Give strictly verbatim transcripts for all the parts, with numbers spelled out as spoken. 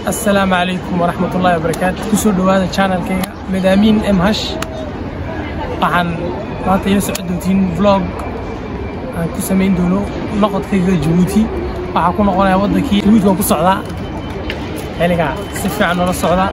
السلام عليكم ورحمة الله وبركاته. كسر هذا channel كي مدامين ام هش عن مانتا يسعد دوتين فلوج عن كسمين دونو نقد كي جيبوتي waxaa ku noqonaya wadankii Jabuuti oo ku socda xiliga si fiican oo la socda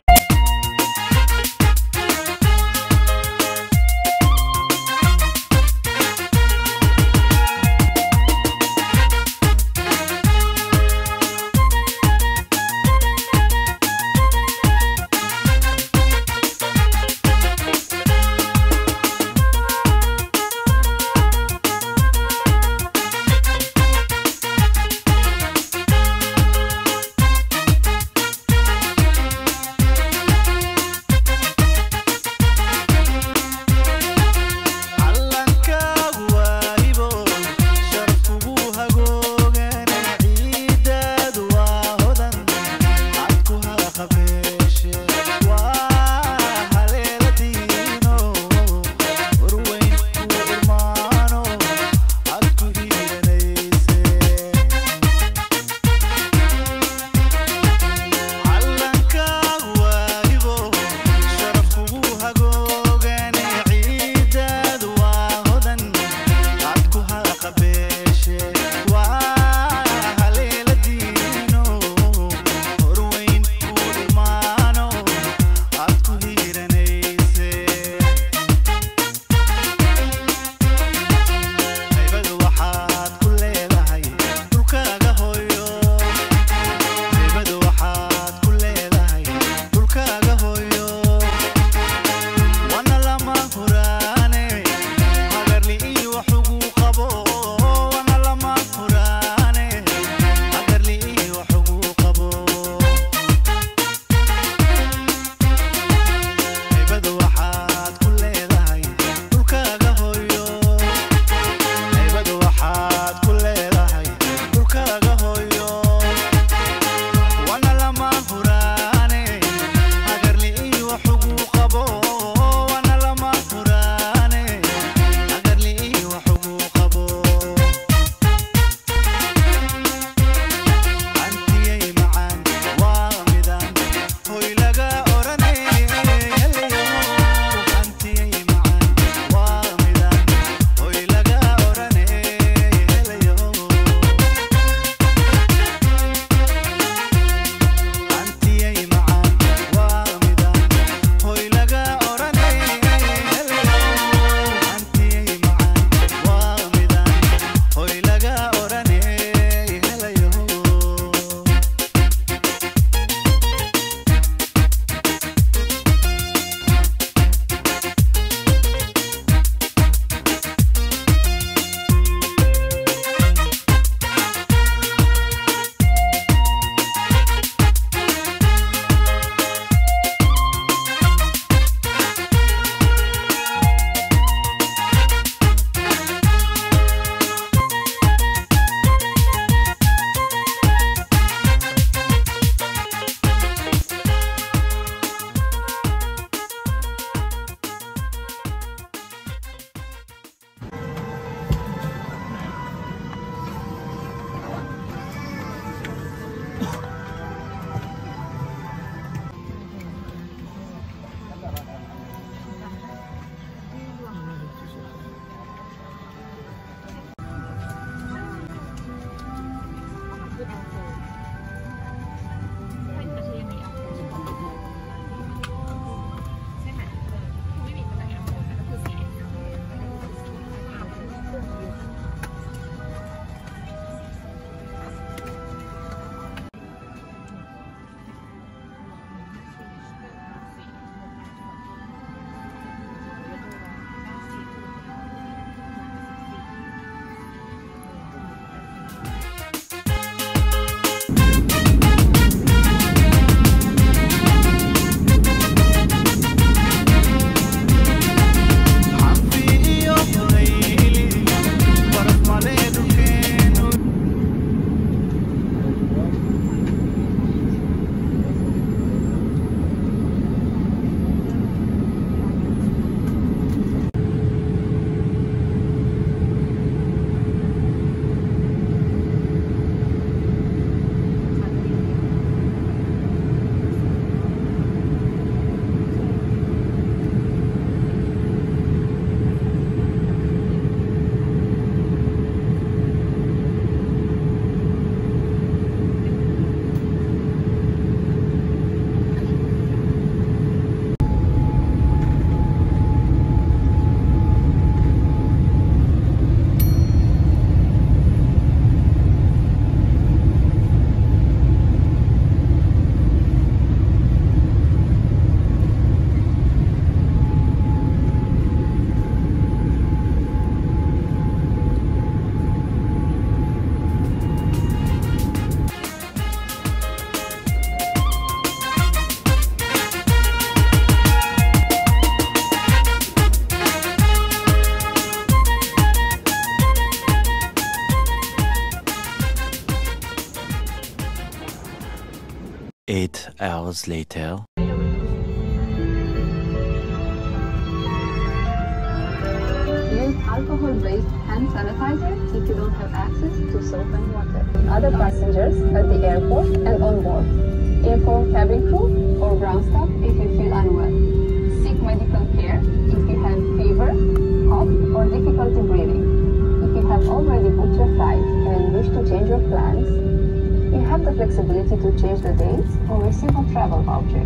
hours later. Use alcohol-based hand sanitizer if you don't have access to soap and water. Other passengers at the airport and on board. Inform cabin crew or ground staff if you feel unwell. Seek medical care if you have fever, cough, or difficulty breathing. If you have already booked your flight and wish to change your plans, you have the flexibility to change the dates or receive a travel voucher.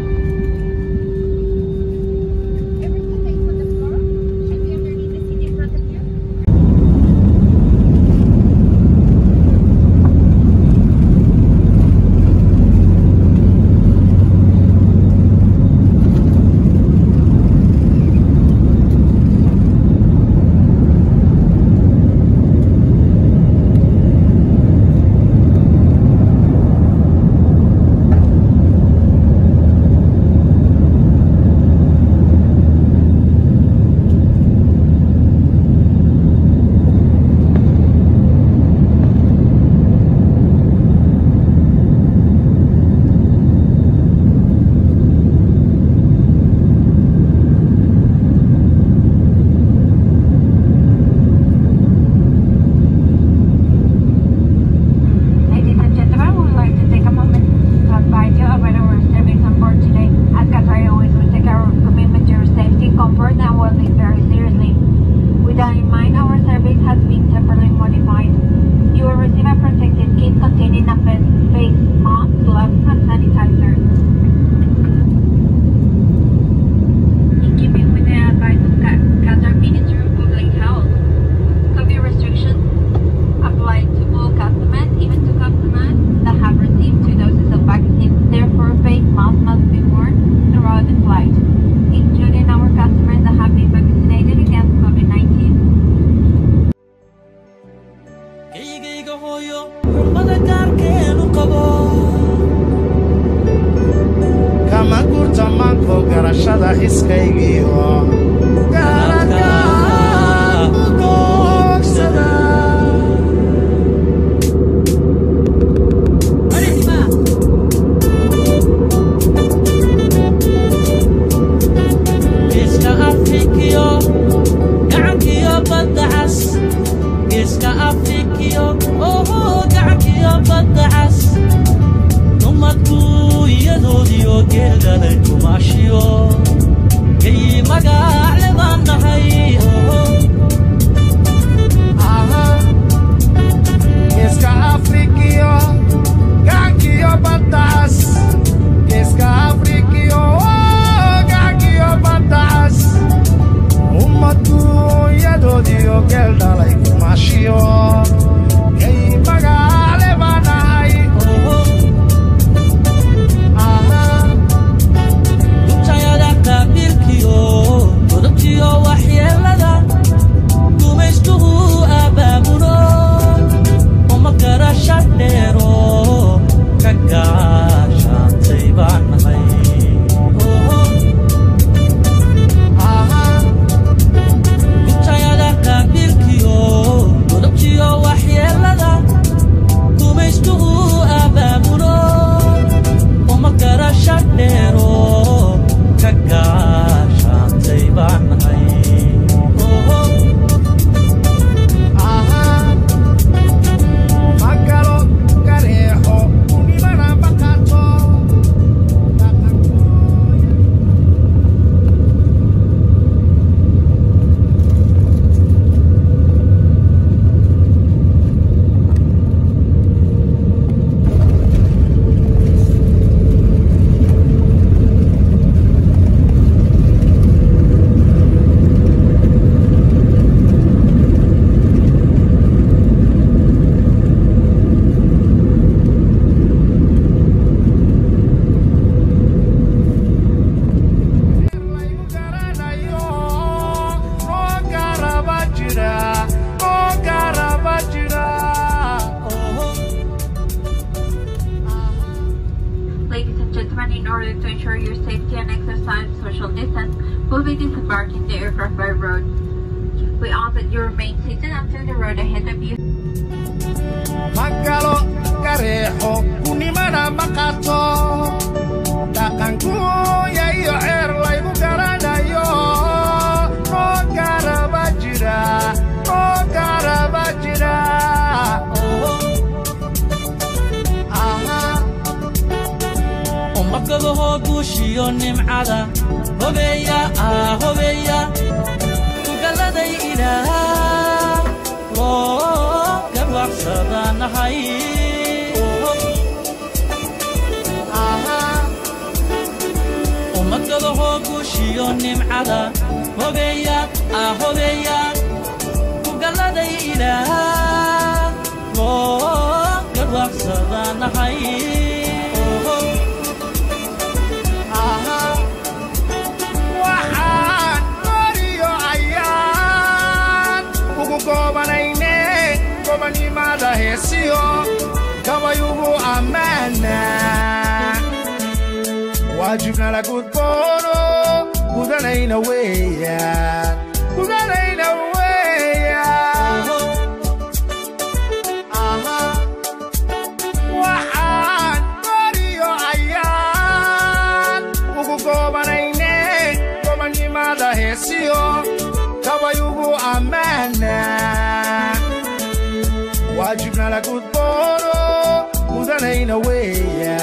will be disembarking the aircraft by road. We ask that you remain seated until the road ahead of you. Magalo kareho kunimana makato ومقبه بوشي ونمعدا هبيا آه هبيا وقلدي إله الله قبل صدان حي ومقبه بوشي ونمعدا هبيا آه هبيا وقلدي إله الله قبل صدان حي Mada hesio kama yugo amana wajib na la good bono kudana ina weya kudana ina weya aha wahan mario ayan ugo kobana ine kama ni mada hesio kama yugo amana wajib na la good bono kudana ina weya